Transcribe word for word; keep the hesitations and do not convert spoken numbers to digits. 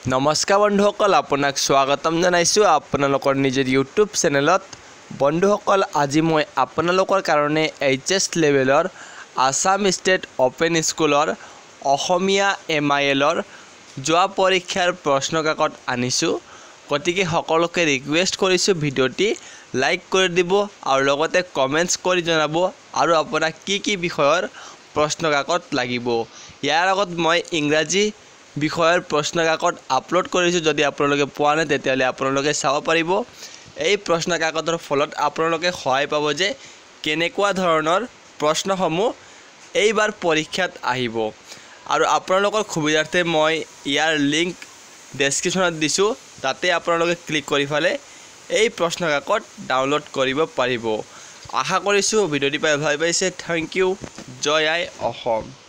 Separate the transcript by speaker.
Speaker 1: নমস্কাৰ বন্ধুসকল, আপোনাক স্বাগতম জনাইছোঁ আপোনালোকৰ নিজৰ ইউটিউব চেনেলত। বন্ধুসকল, আজি মই আপোনালোকৰ কাৰণে এইচ এছ লেভেলৰ আসাম ষ্টেট অপেন স্কুলৰ অসমীয়া এম আই এলৰ যোৱা পৰীক্ষাৰ প্ৰশ্ন কাকত আনিছোঁ। গতিকে সকলোকে ৰিকুৱেষ্ট কৰিছোঁ ভিডিঅ'টি লাইক কৰি দিব আৰু লগতে কমেণ্টছ কৰি জনাব আৰু আপোনাক কি কি বিষয়ৰ প্ৰশ্ন কাকত লাগিব। ইয়াৰ আগত মই ইংৰাজী বিষয়ৰ প্ৰশ্ন কাকত আপলোড কৰিছোঁ। যদি আপোনালোকে পোৱা নাই তেতিয়াহ'লে আপোনালোকে চাব পাৰিব। এই প্ৰশ্ন কাকতৰ ফলত আপোনালোকে সহায় পাব যে কেনেকুৱা ধৰণৰ প্ৰশ্নসমূহ এইবাৰ পৰীক্ষাত আহিব। আৰু আপোনালোকৰ সুবিধাৰ্থে মই ইয়াৰ লিংক ডেছক্ৰিপশ্যনত দিছোঁ, তাতে আপোনালোকে ক্লিক কৰি ফালে এই প্ৰশ্ন কাকত ডাউনলোড কৰিব পাৰিব। আশা কৰিছোঁ ভিডিঅ'টি পাই ভাল পাইছে। Thank you. জয় আই অসম।